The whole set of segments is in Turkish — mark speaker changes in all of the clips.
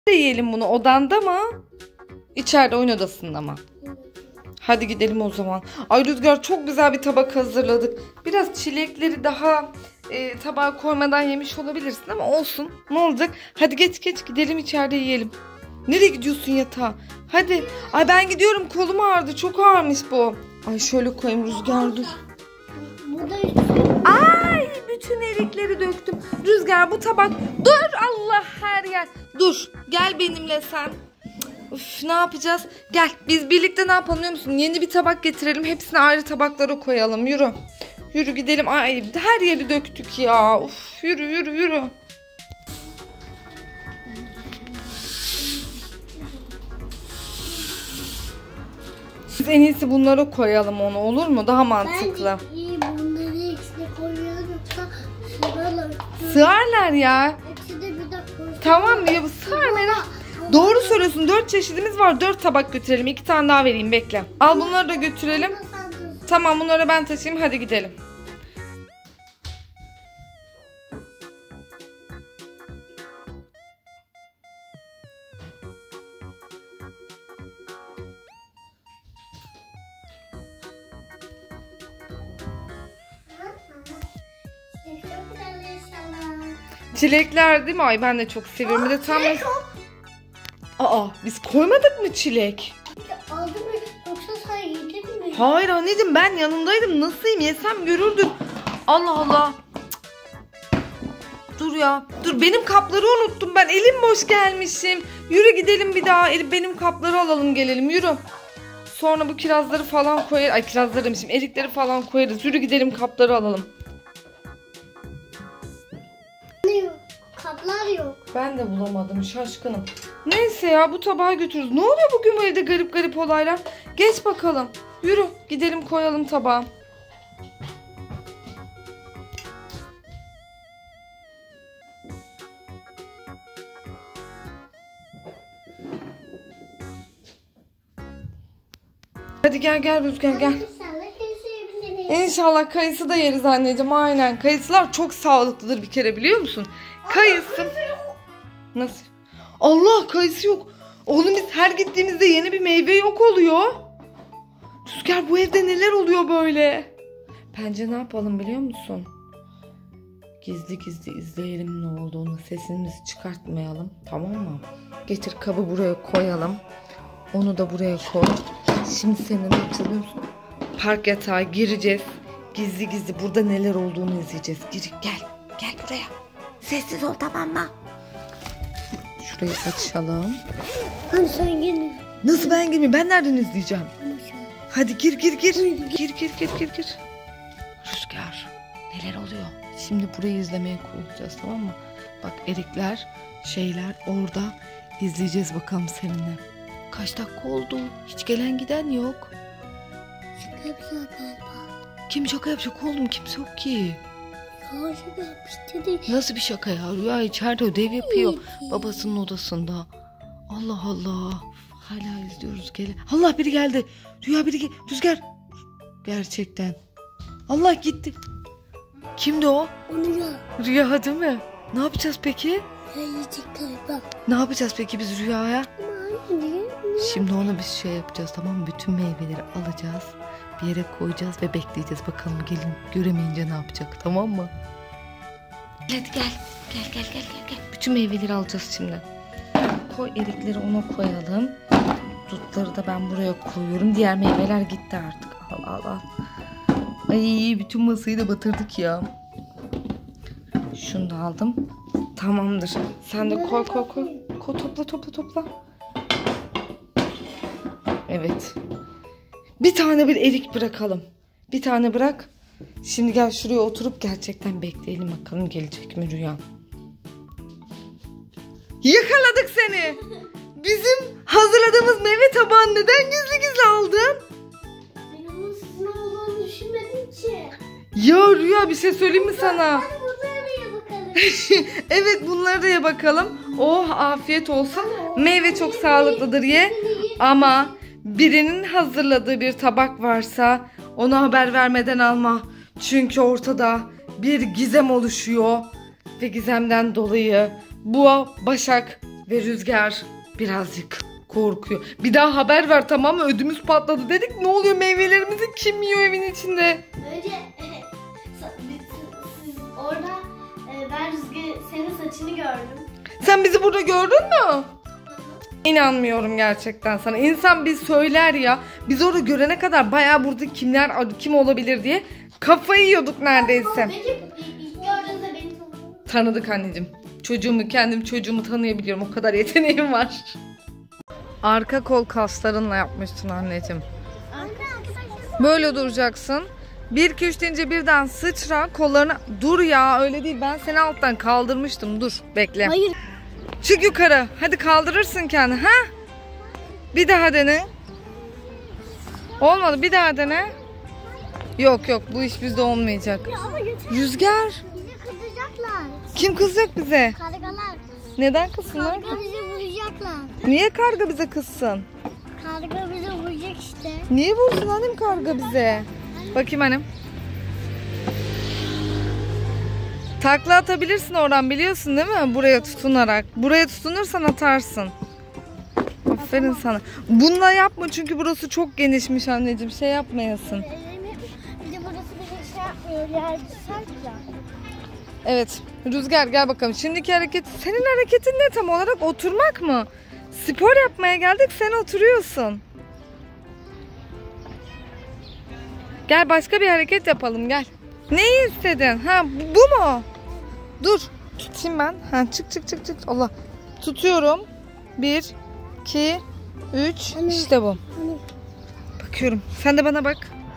Speaker 1: Yiyelim bunu odanda mı? İçeride oyun odasında mı? Hadi gidelim o zaman. Ay Rüzgar, çok güzel bir tabak hazırladık. Biraz çilekleri daha tabağa koymadan yemiş olabilirsin ama olsun. Ne olacak? Hadi geç gidelim, içeride yiyelim. Nereye gidiyorsun yatağa? Hadi. Ay ben gidiyorum, kolum ağrıdı. Çok ağırmış bu. Ay şöyle koyayım Rüzgar, dur. Ay bütün erikleri döktüm. Rüzgar bu tabak. Dur Allah her yer. Dur gel benimle sen. Üf, ne yapacağız? Gel biz birlikte ne yapalım biliyor musun? Yeni bir tabak getirelim. Hepsini ayrı tabaklara koyalım. Yürü. Yürü gidelim. Ay her yeri döktük ya. Uf, yürü. Biz en iyisi bunlara koyalım onu, olur mu? Daha mantıklı.
Speaker 2: Bence bunları eksik koyalım da sığarlar.
Speaker 1: Sığarlar ya. Tamam ya, bu sığar merak. Doğru söylüyorsun. 4 çeşidimiz var. 4 tabak götürelim. 2 tane daha vereyim, bekle. Al bunları da götürelim. Tamam, bunları ben taşıyayım. Hadi gidelim. Çilekler değil mi? Ay ben de çok seviyorum. Bir de tam... Aa, biz koymadık mı çilek?
Speaker 2: Aldın mı? Yoksa sen yedin mi?
Speaker 1: Hayır anneciğim, ben yanındaydım. Nasıl yiyeyim? Yesem görürdün. Allah Allah. Dur ya. Dur, benim kapları unuttum ben. Elim boş gelmişim. Yürü gidelim bir daha. Benim kapları alalım gelelim. Yürü. Sonra bu kirazları falan koyarız. Ay kirazları demişim. Erikleri falan koyarız. Yürü gidelim, kapları alalım.
Speaker 2: Kaplar yok.
Speaker 1: Ben de bulamadım, şaşkınım. Neyse ya, bu tabağı götürürüz. Ne oluyor bugün bu evde garip olaylar? Geç bakalım. Yürü gidelim, koyalım tabağı. Hadi gel Rüzgar gel. İnşallah kayısı da yeriz anneciğim, aynen. Kayısılar çok sağlıklıdır bir kere, biliyor musun? Kayısı. Nasıl? Allah, kayısı yok. Oğlum biz her gittiğimizde yeni bir meyve yok oluyor. Rüzgar, bu evde neler oluyor böyle? Bence ne yapalım biliyor musun? Gizli izleyelim ne olduğunu. Sesimizi çıkartmayalım, tamam mı? Getir kabı buraya koyalım. Onu da buraya koy. Şimdi seninle ne yapacağız biliyor musun? Park yatağa gireceğiz. Gizli burada neler olduğunu izleyeceğiz. Gel buraya. Sessiz ol, tamam mı? Şurayı açalım.
Speaker 2: Hani sen gelin.
Speaker 1: Nasıl ben girmeyeyim? Ben nereden izleyeceğim? Hadi gir. Gir. Rüzgar, neler oluyor? Şimdi burayı izlemeye koyacağız, tamam mı? Bak erikler, şeyler orada. İzleyeceğiz bakalım seninle. Kaç dakika oldu? Hiç gelen giden yok.
Speaker 2: Şaka yapacak galiba.
Speaker 1: Kim şaka yapacak oğlum? Kimse yok ki.
Speaker 2: Ya şaka yapmıştı.
Speaker 1: Nasıl bir şaka ya? Rüya içeride ödev yapıyor. Babasının odasında. Allah Allah. Hala izliyoruz. Allah, biri geldi. Rüya biri geldi. Rüzgar. Gerçekten. Allah, gitti. Kimdi o?
Speaker 2: Onu ya.
Speaker 1: Rüya değil mi? Ne yapacağız peki?
Speaker 2: Ya yiyecek galiba.
Speaker 1: Ne yapacağız peki biz Rüya'ya? Şimdi ona bir şey yapacağız, tamam mı? Bütün meyveleri alacağız. Bir yere koyacağız ve bekleyeceğiz. Bakalım gelin göremeyince ne yapacak, tamam mı? Hadi gel. Bütün meyveleri alacağız şimdi. Koy erikleri, ona koyalım. Dutları da ben buraya koyuyorum. Diğer meyveler gitti artık. Al. Ay bütün masayı da batırdık ya. Şunu da aldım. Tamamdır. Sen de koy. Topla. Evet. Bir tane bir erik bırakalım. Bir tane bırak. Şimdi gel şuraya oturup gerçekten bekleyelim bakalım gelecek mi Rüya. Yakaladık seni. Bizim hazırladığımız meyve tabağını neden gizli aldın?
Speaker 2: Ben onun sizin olduğunu düşünmedim ki.
Speaker 1: Ya Rüya, bir şey söyleyeyim mi sana?
Speaker 2: Hadi bunları da ye bakalım.
Speaker 1: Evet, bunları da ye bakalım. Oh, afiyet olsun. Meyve çok sağlıklıdır, ye. Ama birinin hazırladığı bir tabak varsa ona haber vermeden alma. Çünkü ortada bir gizem oluşuyor. Ve gizemden dolayı bu Başak Ve Rüzgar birazcık korkuyor. Bir daha haber ver, tamam mı? Ödümüz patladı dedik. Ne oluyor, meyvelerimizi kim yiyor evin içinde?
Speaker 2: Önce siz orada ben Rüzgar senin saçını gördüm.
Speaker 1: Sen bizi burada gördün mü? İnanmıyorum gerçekten sana. İnsan bir söyler ya. Biz orada görene kadar bayağı burada kim olabilir diye kafayı yiyorduk neredeyse.
Speaker 2: Peki ilk gördüğünüzde beni tanıdın.
Speaker 1: Tanıdık anneciğim. Çocuğumu tanıyabiliyorum. O kadar yeteneğim var. Arka kol kaslarınla yapmışsın anneciğim. Böyle duracaksın. 1 2 3 deyince birden sıçra kollarına. Dur ya, öyle değil. Ben seni alttan kaldırmıştım. Dur bekle.
Speaker 2: Hayır.
Speaker 1: Çık yukarı. Hadi kaldırırsın kendini. Ha? Bir daha dene. Olmadı. Bir daha dene. Yok bu iş bizde olmayacak. Rüzgar.
Speaker 2: Bizi kızacaklar.
Speaker 1: Kim kızacak bize?
Speaker 2: Kargalar.
Speaker 1: Neden kızsınlar?
Speaker 2: Karga bizi vuracaklar.
Speaker 1: Niye karga bize kızsın?
Speaker 2: Karga bizi vuracak işte.
Speaker 1: Niye vursun annem karga bize? Bakayım annem. Takla atabilirsin oradan, biliyorsun değil mi? Buraya tutunarak. Buraya tutunursan atarsın. Aferin sana. Bununla yapma çünkü burası çok genişmiş anneciğim. Şey yapmayasın.
Speaker 2: Bir de burası bir şey yapmıyor. Yer sert ya.
Speaker 1: Evet. Rüzgar gel bakalım. Şimdiki hareket. Senin hareketin ne tam olarak? Oturmak mı? Spor yapmaya geldik, sen oturuyorsun. Gel başka bir hareket yapalım, gel. Neyi istedin? Ha bu mu? Dur. Tutayım ben. Ha çık. Allah. Tutuyorum. 1 2 3 işte bu. Bakıyorum. Sen de bana bak.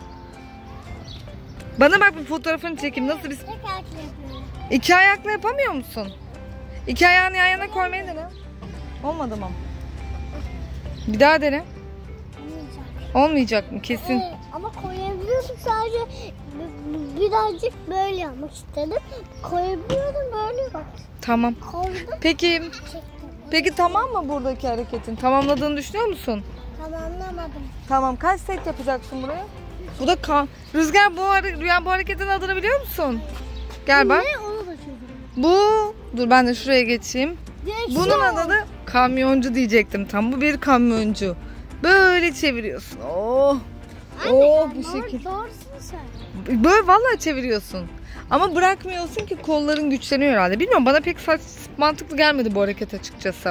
Speaker 1: Bana bak, bir fotoğrafını çekeyim. Nasıl biz?
Speaker 2: Tek ayakla yapıyorum.
Speaker 1: 2 ayakla yapamıyor musun? 2 ayağını yan yana koymayı dene. Olmadı mı? Bir daha dene. Olmayacak mı? Kesin.
Speaker 2: Ama koyabiliyordum, sadece birazcık böyle yapmak istedim. Koyabiliyordum böyle bak.
Speaker 1: Tamam.
Speaker 2: Koydum.
Speaker 1: Peki tamam mı buradaki hareketin? Tamamladığını düşünüyor musun?
Speaker 2: Tamamlamadım.
Speaker 1: Tamam. Kaç set yapacaksın buraya? Bu da Rüzgar, Rüya bu hareketin adını biliyor musun? Gel bak.
Speaker 2: Ne? Onu da çözdüm.
Speaker 1: Bu. Dur ben de şuraya geçeyim.
Speaker 2: Direksiyon.
Speaker 1: Bunun adını kamyoncu diyecektim. Tam bu bir kamyoncu. Böyle çeviriyorsun. Oh. Oh bu şekil.
Speaker 2: Doğrusun sen.
Speaker 1: Böyle vallahi çeviriyorsun. Ama bırakmıyorsun ki kolların güçleniyor herhalde. Bilmiyorum, bana pek mantıklı gelmedi bu hareket açıkçası.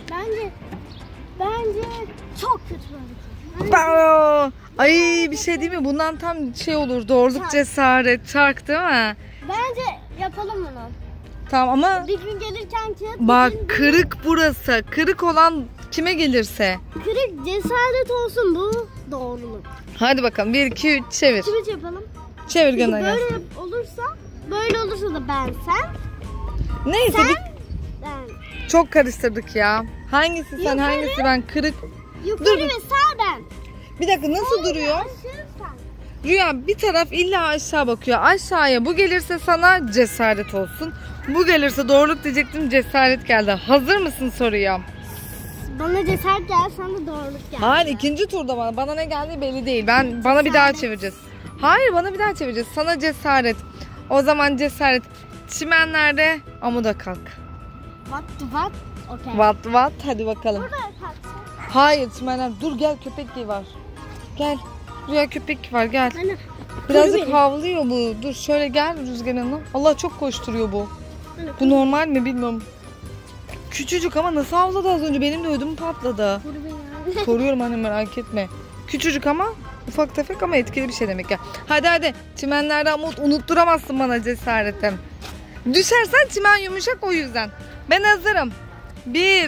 Speaker 2: Bence çok kötü bir hareket.
Speaker 1: Ay bir şey değil mi? Bundan tam şey olur. Doğruluk, cesaret, çark değil mi?
Speaker 2: Bence yapalım bunu.
Speaker 1: Tamam ama
Speaker 2: Bir gün gelirken ki
Speaker 1: bak kırık burası. Kırık olan kime gelirse.
Speaker 2: kırık cesaret olsun, bu doğruluk.
Speaker 1: Hadi bakalım 1 2 3 çevir.
Speaker 2: Kılıç yapalım.
Speaker 1: Çevir
Speaker 2: Çünkü
Speaker 1: gene gelsin.
Speaker 2: böyle olursa da ben sen.
Speaker 1: Neyse
Speaker 2: Ben.
Speaker 1: çok karıştırdık ya. Hangisi sen,
Speaker 2: Yukarı.
Speaker 1: hangisi ben? Kırık.
Speaker 2: Yukarı
Speaker 1: Dur.
Speaker 2: ve sağ ben.
Speaker 1: Bir dakika, nasıl duruyor?
Speaker 2: Aşağı sen.
Speaker 1: Rüya bir taraf illa aşağı bakıyor. Aşağıya bu gelirse sana cesaret olsun. Bu gelirse doğruluk diyecektim, cesaret geldi. Hazır mısın soruya?
Speaker 2: Bana cesaret gel, sana da doğruluk gel.
Speaker 1: Hayır, ikinci turda bana ne geldiği belli değil. Bana bir daha çevireceğiz. Hayır, bana bir daha çevireceğiz. Sana cesaret. O zaman cesaret. Çimenlerde amuda kalk.
Speaker 2: What? Okay.
Speaker 1: What? Hadi bakalım.
Speaker 2: Burada kalksın.
Speaker 1: Hayır, çimenler. Dur gel, köpek var. Gel. Rüya köpek var, gel.
Speaker 2: Anne,
Speaker 1: Birazcık havlıyor bu. Dur şöyle gel Rüzgar Hanım. Allah çok koşturuyor bu. Bu normal mi bilmiyorum. Küçücük ama nasıl havladı az önce? Benim de ödüm patladı. Koruyorum anne, merak etme. Küçücük ama ufak tefek ama etkili bir şey demek ya. Hadi. Çimenlerden unutturamazsın bana cesaretim. Düşersen çimen yumuşak, o yüzden. Ben hazırım. 1.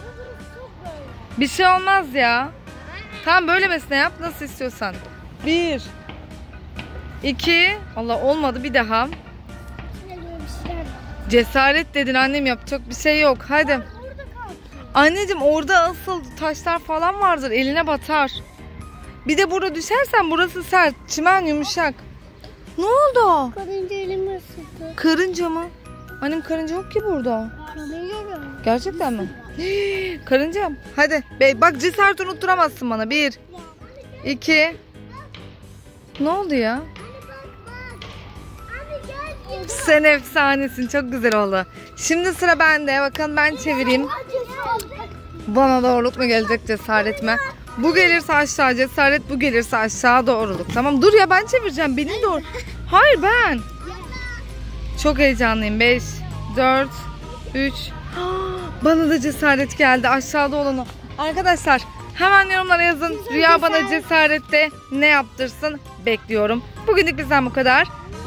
Speaker 1: Bir şey olmaz ya. Tamam, böylemesine yap, nasıl istiyorsan. 1 2 Allah, olmadı, bir daha. Cesaret dedin annem, yapacak bir şey yok. Hadi. Anneciğim orada asıl taşlar falan vardır, eline batar. Bir de burada düşersen burası sert, çimen yumuşak. Ne oldu?
Speaker 2: Karınca elimi ısırdı.
Speaker 1: Karınca mı? Annem karınca yok ki burada.
Speaker 2: Biliyorum.
Speaker 1: Gerçekten mi? Karınca. Hadi. Bak cesaret unutturamazsın bana. 1 2 Ne oldu ya? Sen efsanesin. Çok güzel oldu. Şimdi sıra bende. Bakın ben çevireyim. Bana doğruluk mu gelecek, cesaret mi? Bu gelirse aşağı cesaret, bu gelirse aşağı doğruluk. Tamam dur ya, ben çevireceğim. Benim doğru. Hayır ben. Çok heyecanlıyım. 5, 4, 3. Bana da cesaret geldi. Aşağıda olanı. Arkadaşlar hemen yorumlara yazın. Rüya bana cesarette ne yaptırsın? Bekliyorum. Bugünlük bizden bu kadar.